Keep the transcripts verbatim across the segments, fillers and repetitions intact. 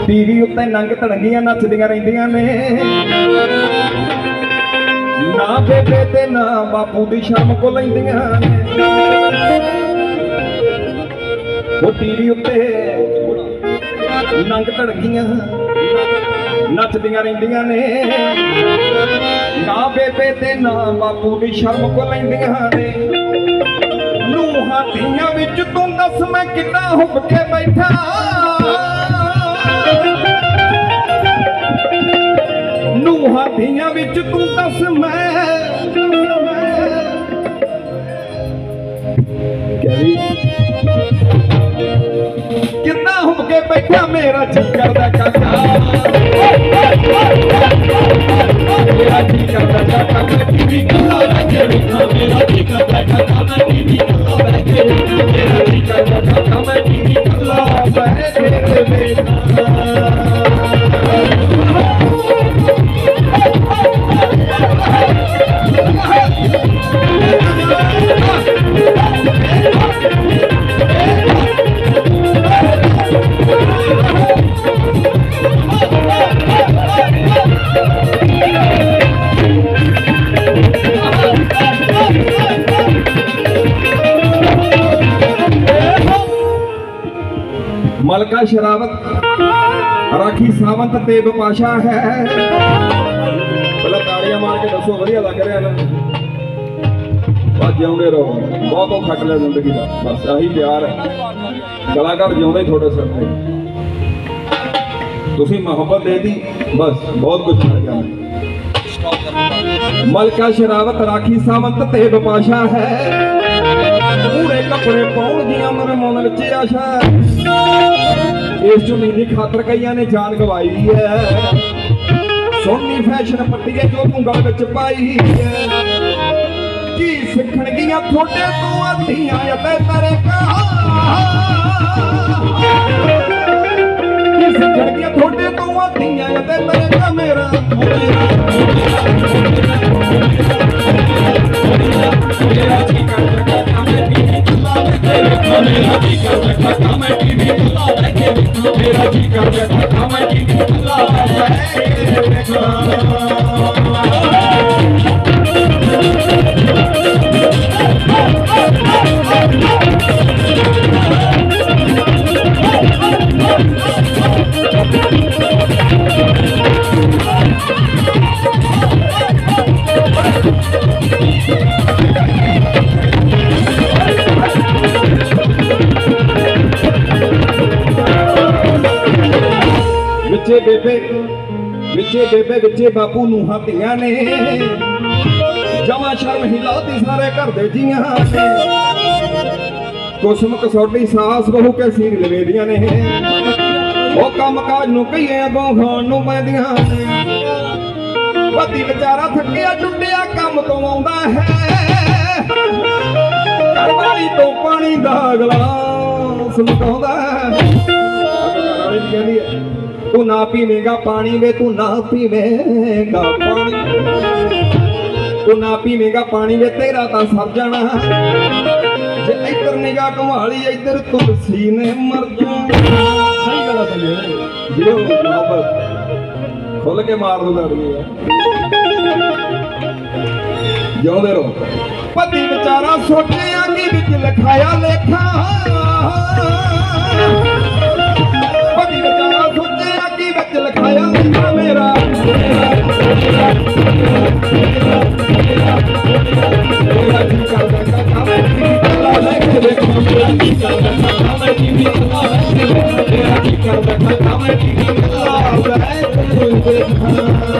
TV उत्ते नंग धड़ंगियां नचदियां रहिंदियां ने ना बेबे ते ना बापू दी शर्म को लैंदियां ने वो टीवी उत्ते नंग धड़ंगियां नचदियां रहिंदियां ने ना बेबे ते ना बापू दी शर्म को लैंदियां ने नूहां धीआं विच तूं दस मैं किन्ना हुब के बैठा नूहां धीआं विच तूं दस मैं किन्ना हुब के बैठा मेरा जी करदा काका मेरा जी करदा काका मैं टीवी कल्ला बैठे वेखां मेरा जी करदा काका मैं टीवी कल्ला बैठे वेखां मेरा जी करदा काका मैं टीवी कल्ला बैठे वेखां मलका शरावत राखी सावंत तेब पाशा है पहले ताड़ियां मार के दसो वधिया लग रहा है बस जिउंदे रहो बहुत खट लिया जिंदगी का बस यही प्यार है कलाकार जिउंदे थोड़े सिर पे तुसी मोहब्बत दे दी बस बहुत कुछ मिल गया मलका शरावत राखी सावंत तेब पाशा है पूरे कपड़े पाउण दियां मेरे मन विच आशा इस जुनी दी खातर कईयां ने जान गवाई है सोनी फैशन पट्टिए जो तू गल विच पाई है की सिखण गियां थोड़े तू अधीआं ते तेरे की सिखण गियां थोड़े तू अधीआं ते तेरे का मेरा मेरा जी करदा काका मैं टीवी कल्ला बैठे वेखां मेरा जी करदा काका मैं टीवी कल्ला बैठे वेखां मेरा जी करदा काका मैं टीवी कल्ला बैठे वेखां बेबे विचे बेबे विचे बापू नूहां धीआं ने जमा शर्म हिलाती सारे घर दे जियां ने कुसम कसौटी सास बहु के सीर लवेदियां ने ओ कम काज नूं कईए अगों खाण नूं पैंदियां ने पति बेचारा थकिया टुटिया काम तो आउंदा है घर वाली तो पानी दा गिलास लुटाउंदा है तू ना पीवेगा पानी वे तू ना पीवेगा पानी तू ना पीवेगा पानी वे तेरा ता सर जाना जे इधर निगाह कमाली इधर तुलसी ने मर जाना सही गल है जियो मोहब्बत खोल के मार दो दर्दी जिउंदे रहो पति बेचारा सोचिया कि विच लिखाया लेखा पति बेचारा सोचिया कि विच लिखाया लेखा मेरा मेरा जी करदा काका मैं टीवी कल्ला बैठे वेखां मेरा जी करदा काका मैं टीवी कल्ला बैठे वेखां मेरा जी करदा काका मैं टीवी कल्ला बैठे वेखां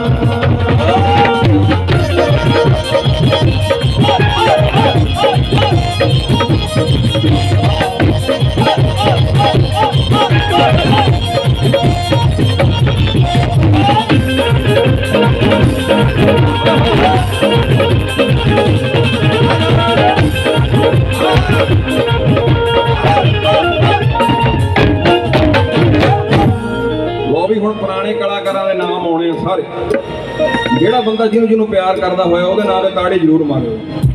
पुराने कलाकारां दे नाम आने सारे जेड़ा बंदा जिन्हों जिन्हों प्यार करता होया उहदे नाल ताड़ी जरूर मारो।